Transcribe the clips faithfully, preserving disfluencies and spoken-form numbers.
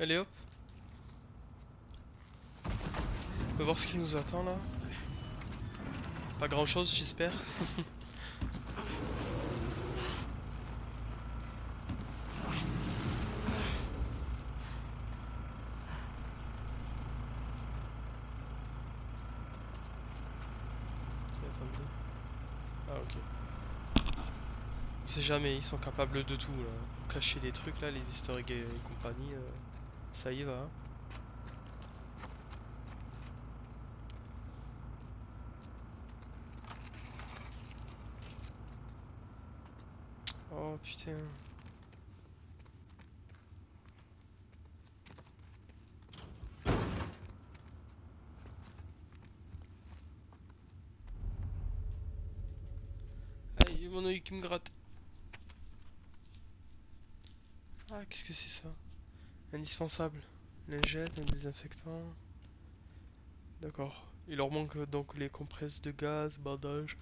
Allez hop. On va voir ce qui nous attend là. Pas grand chose j'espère. Ah ok. On sait jamais, ils sont capables de tout là. Pour cacher les trucs là, les easter eggs et compagnie, euh, ça y va. Hein. Oh putain. Aïe, mon oeil qui me gratte. Ah, qu'est-ce que c'est ça? Indispensable. Lingette, un désinfectant. D'accord. Il leur manque donc les compresses de gaz, bandage.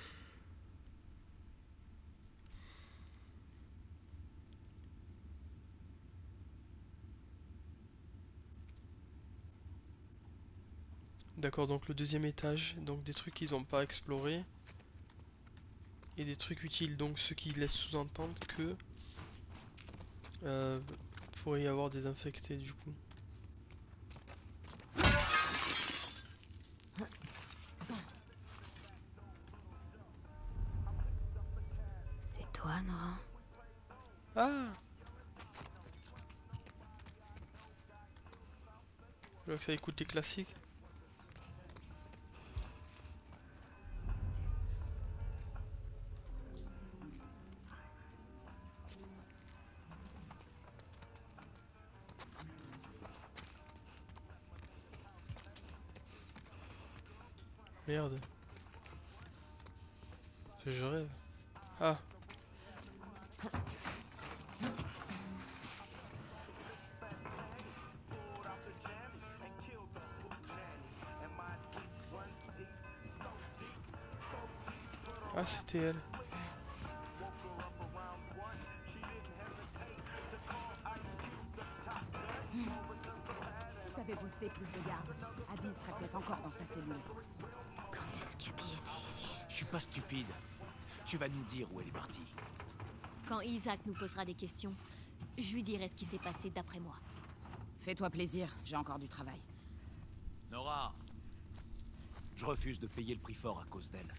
D'accord, donc le deuxième étage, donc des trucs qu'ils n'ont pas explorés. Et des trucs utiles, donc ce qui laisse sous-entendre que euh, pourrait y avoir des infectés du coup. C'est toi, Nora? Ah! Je vois que ça écoute les classiques. Merde. Je rêve. Ah! Ah, c'était elle. T'avais boosté plus de garde. Abby serait peut-être encore dans sa cellule. Quand est-ce qu'Abby était ici? Je suis pas stupide. Tu vas nous dire où elle est partie. Quand Isaac nous posera des questions, je lui dirai ce qui s'est passé d'après moi. Fais-toi plaisir, j'ai encore du travail. Nora! Je refuse de payer le prix fort à cause d'elle.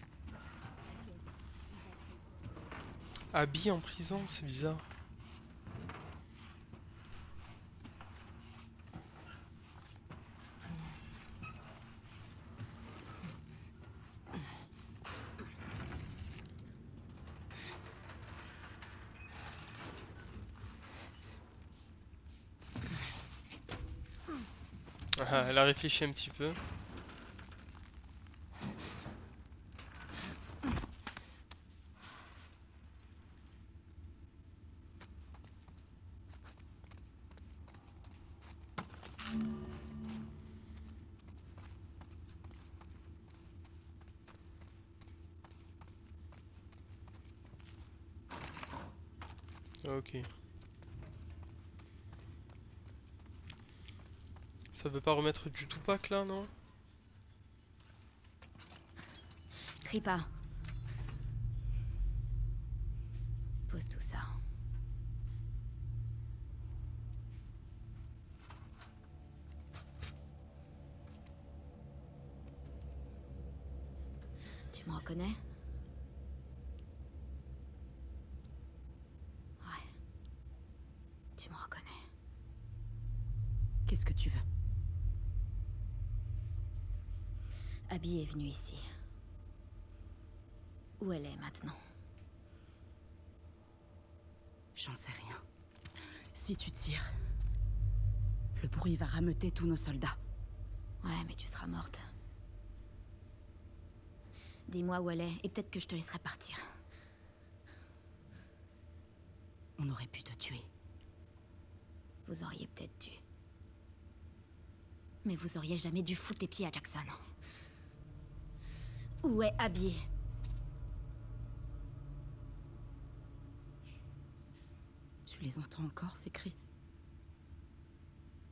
Abby en prison, c'est bizarre. Ah, elle a réfléchi un petit peu. Ok. Ça veut pas remettre du Tupac là, non? Crie pas. Pose tout ça. Tu me reconnais? Ouais. Tu me reconnais. Qu'est-ce que tu veux? Abby est venue ici. Où elle est maintenant? J'en sais rien. Si tu tires, le bruit va rameuter tous nos soldats. Ouais, mais tu seras morte. Dis-moi où elle est, et peut-être que je te laisserai partir. On aurait pu te tuer. Vous auriez peut-être dû. Mais vous auriez jamais dû foutre les pieds à Jackson. Où est Abby? Tu les entends encore, ces cris?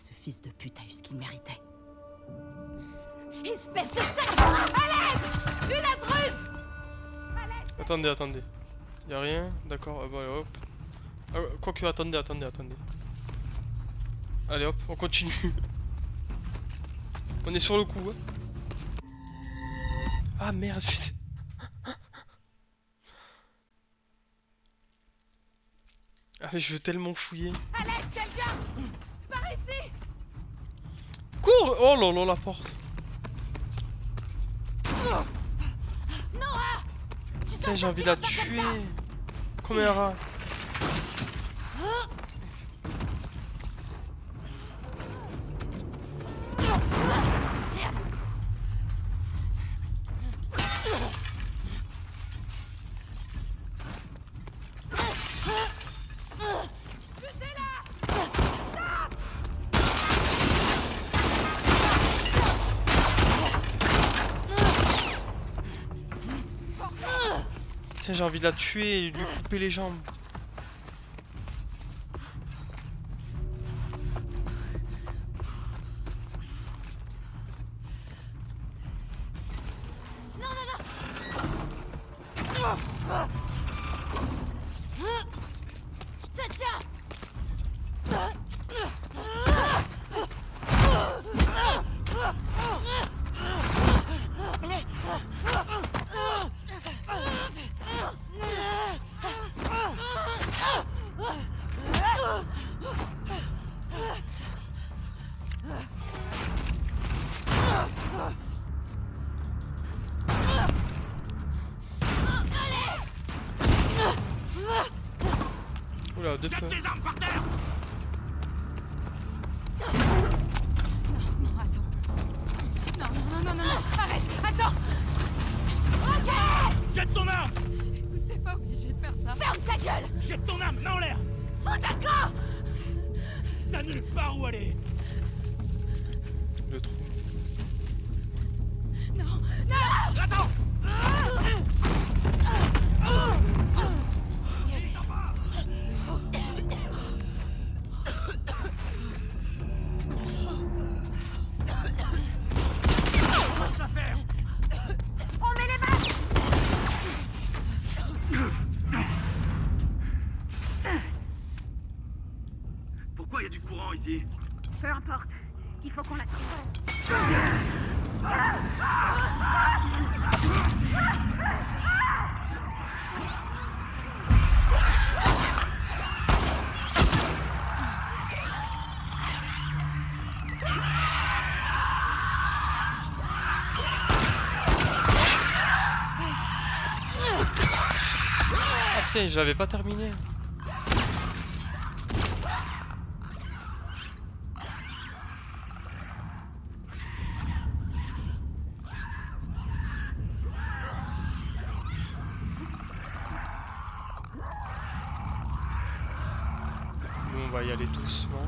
Ce fils de pute a eu ce qu'il méritait. Espèce de sale! Alex! Une intruse! Attendez, attendez. Y'a rien? D'accord, euh, bon, allez, hop. Ah, quoique, attendez, attendez, attendez. Allez hop, on continue. On est sur le coup. Hein. Ah merde, putain. Ah mais je veux tellement fouiller. Alex, quelqu'un! Par ici! Cours! Oh là là, la porte. Nora! Putain, j'ai envie de la tuer. Comme un rat. Putain, j'ai envie de la tuer et de lui couper les jambes. Non, non, non! Je te tiens! Oula, deux peu. Les armes par terre! Non, attends. Non, non, non, non, non, arrête, attends. Ok! Jette ton arme! Écoute, t'es pas obligé de faire ça. Ferme ta gueule! Jette ton arme, main en l'air! Fous ta camp! T'as nulle part où aller! Le trou. Non, non. Attends! Qu'est-ce à faire? On met les masques! Pourquoi il y a du courant ici? Peu importe. Il faut qu'on la trouve. Ah putain, je l'avais pas terminé. Bon, on va y aller doucement.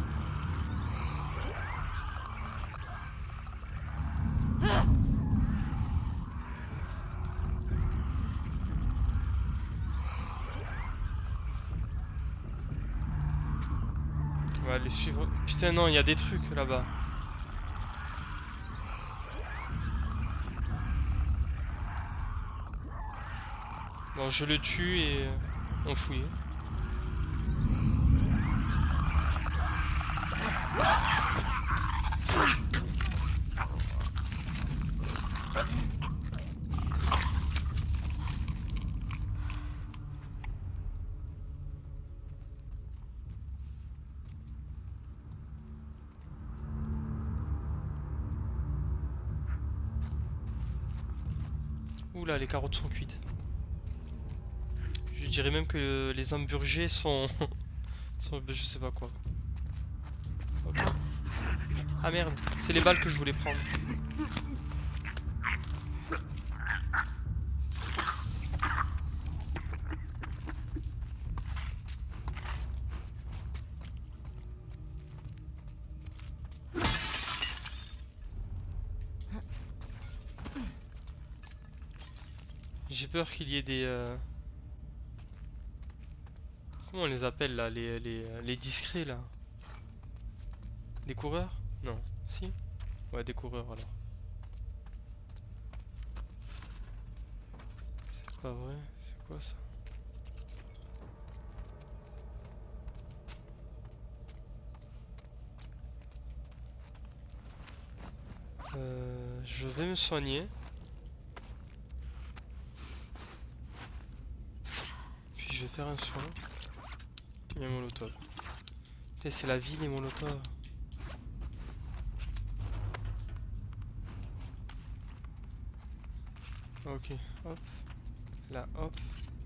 On va aller suivre. Putain, non, il y a des trucs là-bas. Bon, je le tue et on fouille. Oula, les carottes sont cuites. Je dirais même que les hamburgers sont... sont... je sais pas quoi. Hop. Ah merde, c'est les balles que je voulais prendre. J'ai peur qu'il y ait des... Euh... Comment on les appelle là, les, les, les discrets là? Des coureurs? Non. Si? Ouais, des coureurs alors. C'est pas vrai? C'est quoi ça? Euh, je vais me soigner. Puis je vais faire un soin. Et un molotov. Putain, c'est la vie les molotovs. Ok, hop. Là, hop.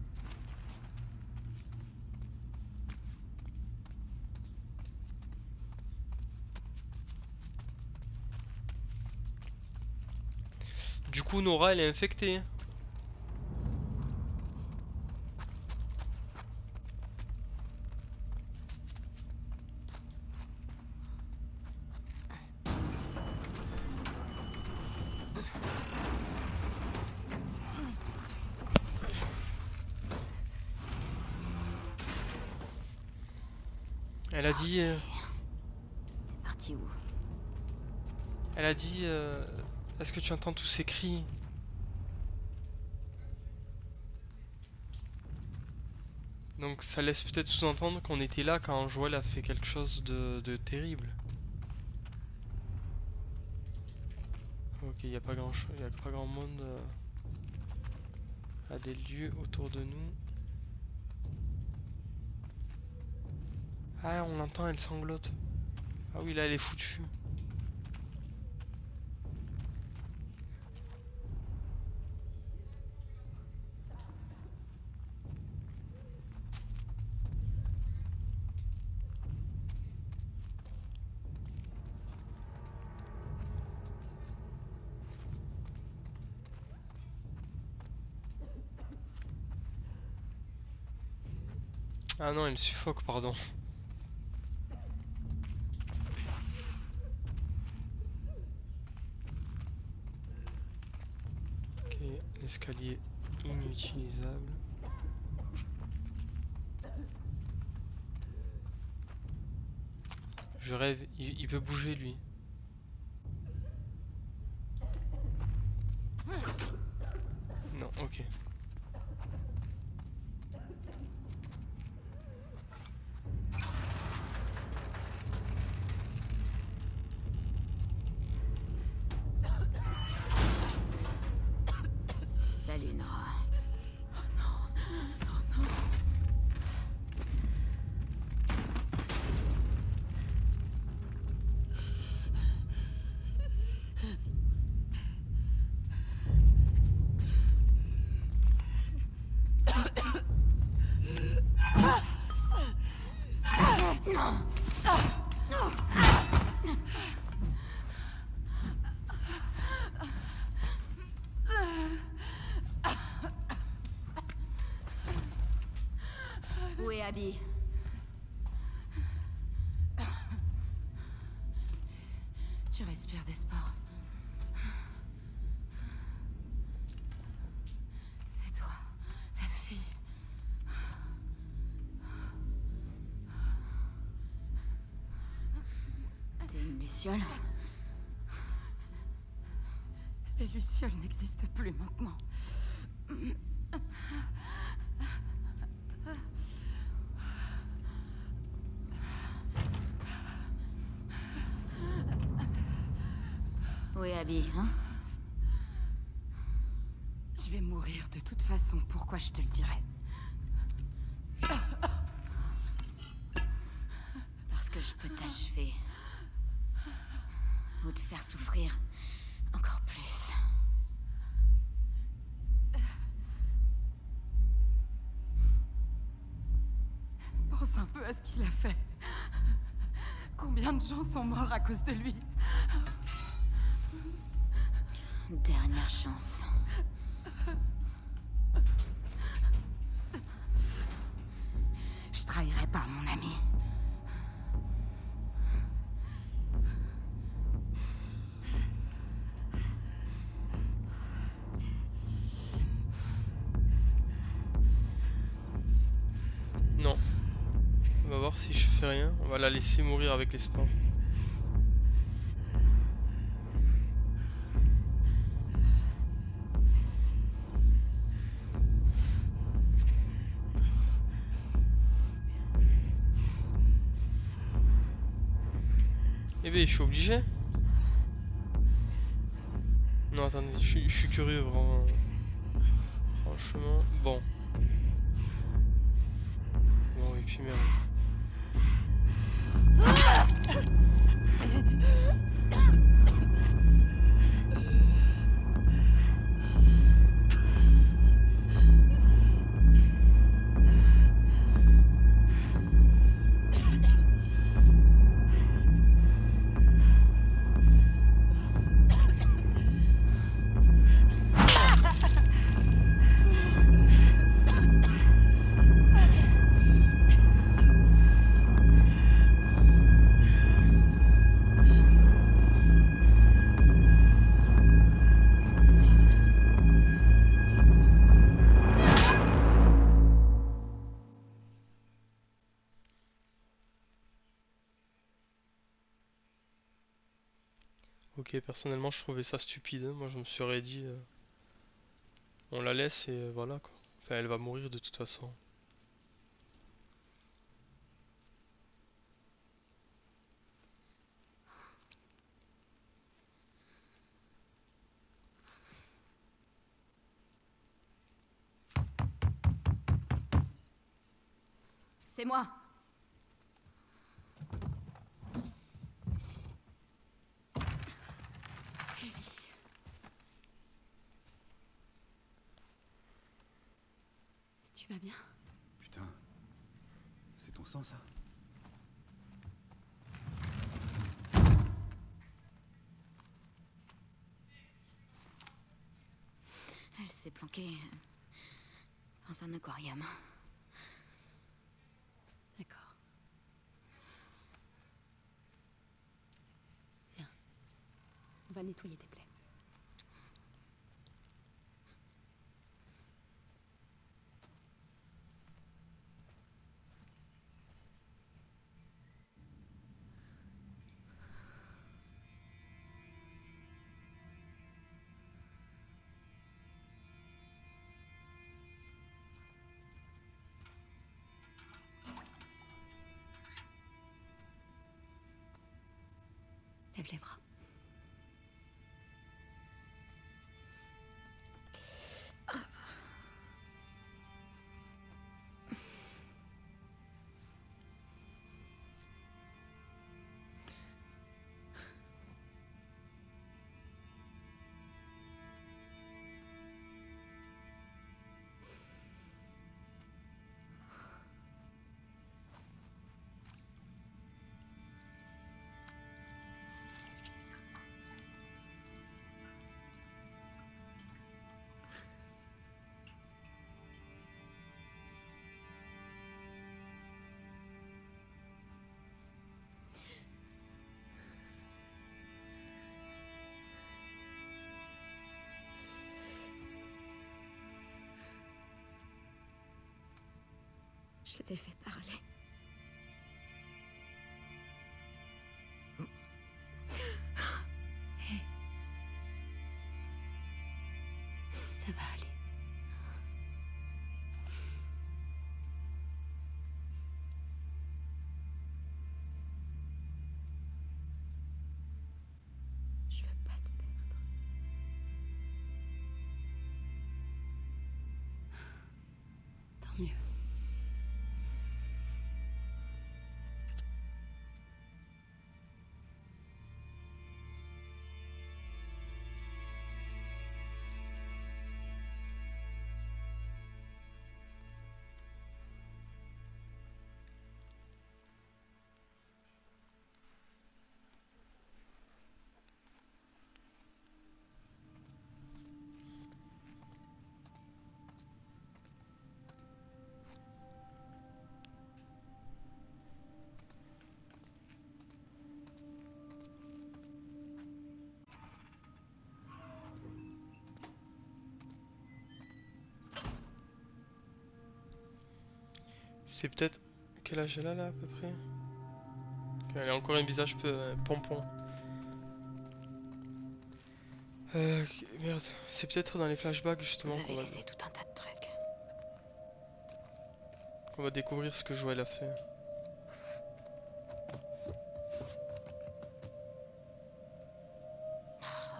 Du coup, Nora, elle est infectée. Elle a dit... euh, T'es parti où? Elle a dit... euh, Est-ce que tu entends tous ces cris? Donc ça laisse peut-être sous-entendre qu'on était là quand Joël a fait quelque chose de, de terrible. Ok, il n'y a pas grand chose, il a pas grand monde euh, à des lieux autour de nous. Ah, on l'entend, elle sanglote. Ah oui, là elle est foutue. Ah non, elle suffoque, pardon. Ok, l'escalier inutilisable. Je rêve, il, il peut bouger lui. Non, ok. Salut, Nora. Où est Abby? Tu respires d'espoir. C'est toi, la fille. T'es une luciole? Les lucioles n'existent plus maintenant. Où est Abby, hein? Je vais mourir de toute façon, pourquoi je te le dirais? Parce que je peux t'achever. Ou te faire souffrir encore plus. Pense un peu à ce qu'il a fait. Combien de gens sont morts à cause de lui? Dernière chance. Je trahirai pas mon ami. Non. On va voir si je fais rien. On va la laisser mourir avec les spores. Eh ben, je suis obligé. Non, attendez, je suis- je suis curieux, vraiment. Franchement, bon. Bon, et puis merde. Ok, personnellement, je trouvais ça stupide. Hein. Moi, je me serais dit, euh, on la laisse et euh, voilà quoi. Enfin, elle va mourir de toute façon. C'est moi. Ellie. Tu vas bien? Putain. C'est ton sang, ça? Elle s'est planquée dans un aquarium. D'accord. Viens. On va nettoyer tes plaies. Lève les bras. Je l'ai fait parler. Hé. Ça va aller. Je veux pas te perdre. Tant mieux. C'est peut-être... Quel âge elle a là à peu près? Elle a encore un visage peu euh, pompon. Euh, merde, c'est peut-être dans les flashbacks justement Vous qu'on avez va, laissé tout un tas de trucs. qu'on va découvrir ce que Joël a fait.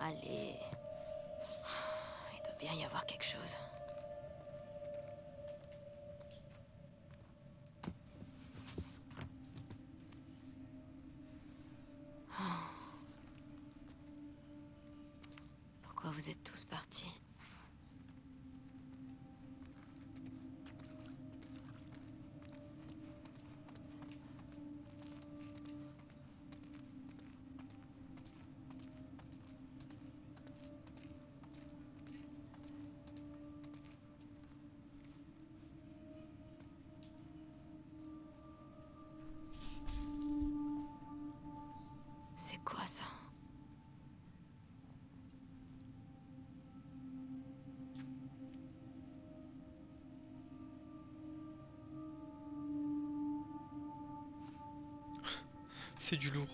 Allez. Il doit bien y avoir quelque chose. Pourquoi vous êtes tous partis? C'est quoi ça? C'est du lourd.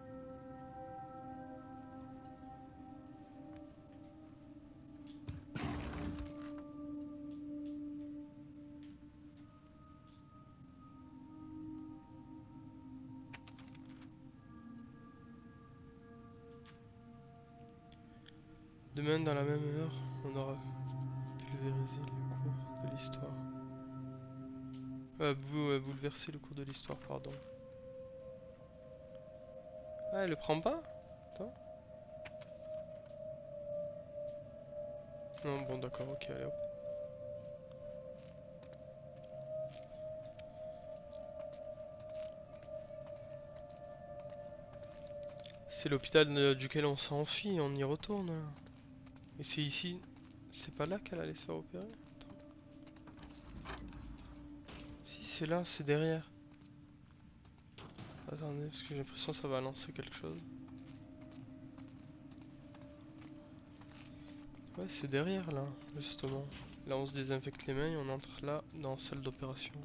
Demain, dans la même heure, on aura pulvérisé le cours de l'histoire. Euh, bou euh, bouleversé le cours de l'histoire, pardon. Ah, elle le prend pas? Attends. Non, bon, d'accord, ok, allez hop. C'est l'hôpital euh, duquel on s'enfuit, on y retourne. Et c'est ici, c'est pas là qu'elle allait se faire opérer? Attends. Si, c'est là, c'est derrière. Attendez, parce que j'ai l'impression que ça va lancer quelque chose. Ouais, c'est derrière là, justement. Là, on se désinfecte les mains et on entre là, dans la salle d'opération.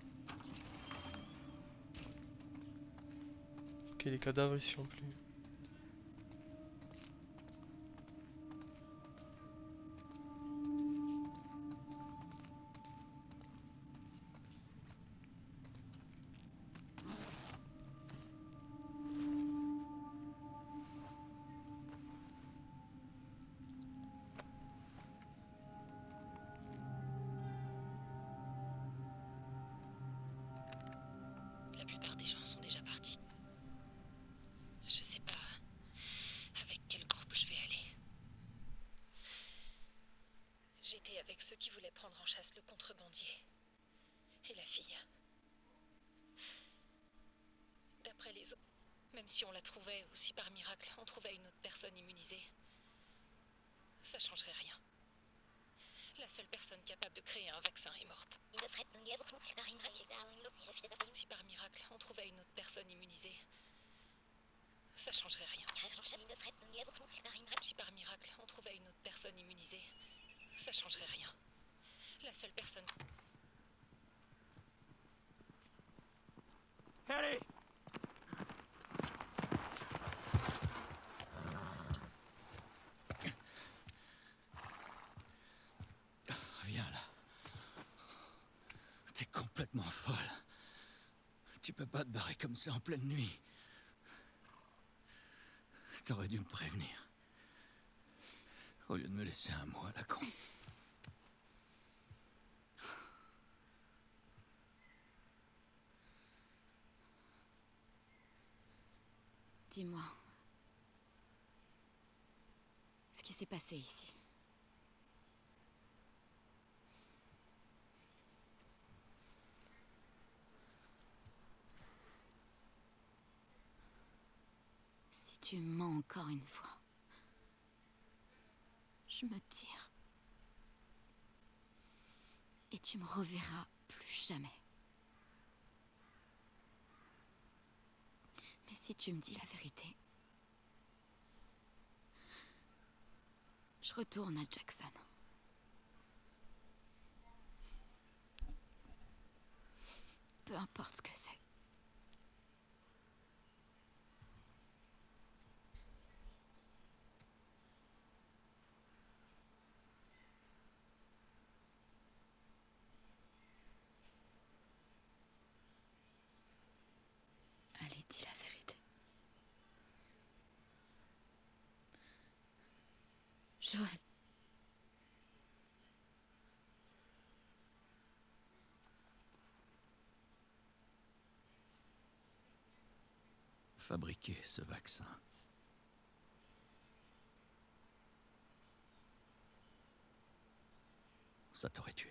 Ok, les cadavres ils sont plus. La plupart des gens sont déjà partis. Je sais pas avec quel groupe je vais aller. J'étais avec ceux qui voulaient prendre en chasse le contrebandier. Et la fille. D'après les autres, même si on la trouvait ou si par miracle on trouvait une autre personne immunisée, ça changerait rien. La seule personne capable de créer un vaccin est morte. Si par miracle on trouvait une autre personne immunisée, ça changerait rien. Si par miracle on trouvait une autre personne immunisée, ça changerait rien. La seule personne... Allez! Viens là. T'es complètement folle. Tu peux pas te barrer comme ça en pleine nuit. T'aurais dû me prévenir. Au lieu de me laisser un mot à la con. Dis-moi. Ce qui s'est passé ici. Si tu mens encore une fois, je me tire. Et tu me reverras plus jamais. Mais si tu me dis la vérité, je retourne à Jackson. Peu importe ce que c'est. Allez, dis la vérité. Joël. Fabriquer ce vaccin. Ça t'aurait tué.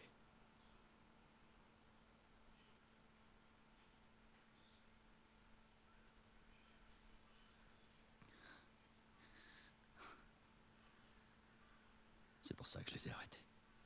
C'est pour ça que je les ai arrêtés.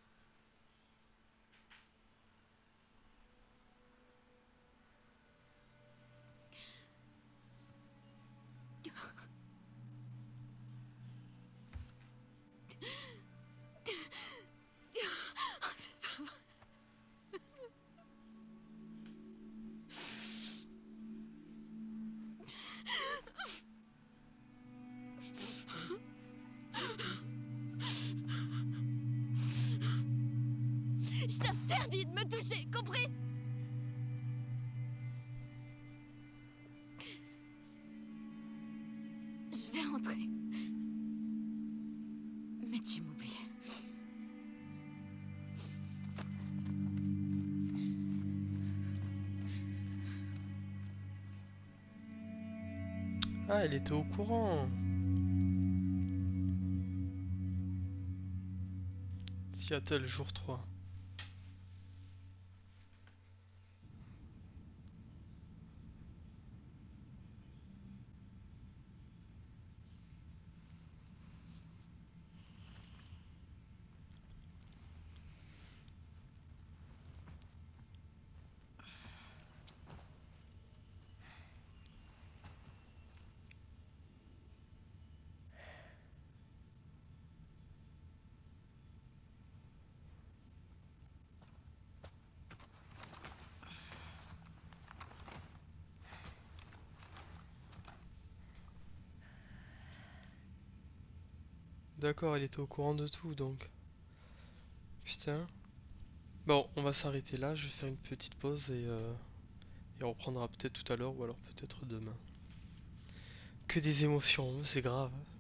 Je t'interdis de me toucher, compris? Je vais rentrer. Mais tu m'oublies. Ah, elle était au courant. Seattle, jour trois. D'accord, elle était au courant de tout donc. Putain. Bon, on va s'arrêter là, je vais faire une petite pause et, euh, et on reprendra peut-être tout à l'heure ou alors peut-être demain. Que des émotions, c'est grave.